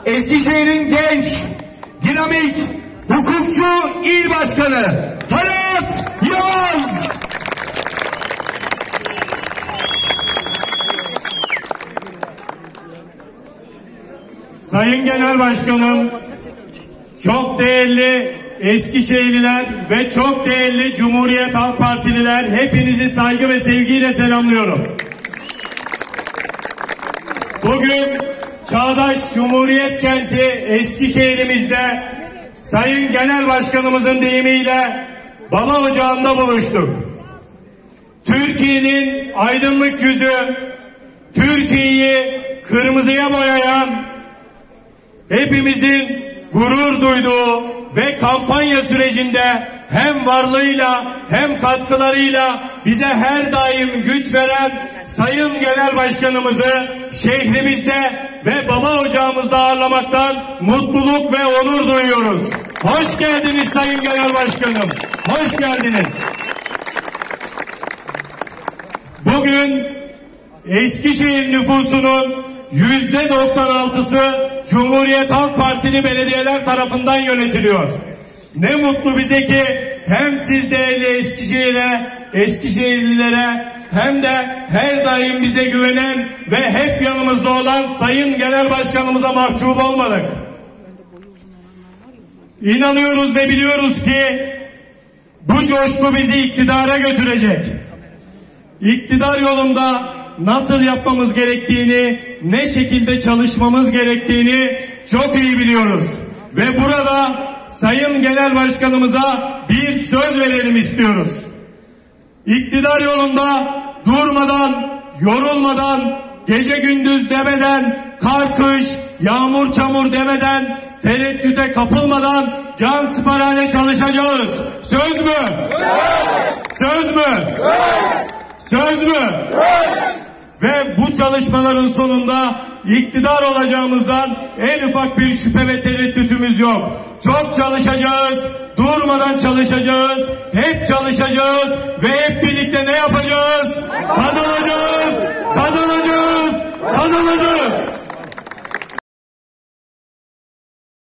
Eskişehir'in genç, dinamik, hukukçu il başkanı Talat Yaz. Sayın Genel Başkanım, çok değerli Eskişehirliler ve çok değerli Cumhuriyet Halk Partililer, hepinizi saygı ve sevgiyle selamlıyorum. Bugün çağdaş Cumhuriyet kenti Eskişehir'imizde Sayın Genel Başkanımızın deyimiyle baba ocağında buluştuk. Türkiye'nin aydınlık yüzü, Türkiye'yi kırmızıya boyayan, hepimizin gurur duyduğu ve kampanya sürecinde hem varlığıyla hem katkılarıyla bize her daim güç veren Sayın Genel Başkanımızı şehrimizde ve baba ocağımızda ağırlamaktan mutluluk ve onur duyuyoruz. Hoş geldiniz Sayın Genel Başkanım. Hoş geldiniz. Bugün Eskişehir nüfusunun %96'sı Cumhuriyet Halk Partili belediyeler tarafından yönetiliyor. Ne mutlu bize ki hem siz değerli Eskişehirlilere hem de her daim bize güvenen ve hep yanımızda olan Sayın Genel Başkanımıza mahcup olmadık. İnanıyoruz ve biliyoruz ki bu coşku bizi iktidara götürecek. İktidar yolunda nasıl yapmamız gerektiğini, ne şekilde çalışmamız gerektiğini çok iyi biliyoruz. Ve burada Sayın Genel Başkanımıza bir söz verelim istiyoruz. İktidar yolunda durmadan, yorulmadan, gece gündüz demeden, kar kış, yağmur çamur demeden, tereddüte kapılmadan cansiperane çalışacağız. Söz mü? Evet. Söz mü? Evet. Söz mü? Evet. Ve bu çalışmaların sonunda iktidar olacağımızdan en ufak bir şüphe ve tereddütümüz yok. Çok çalışacağız, durmadan çalışacağız, hep çalışacağız ve hep birlikte ne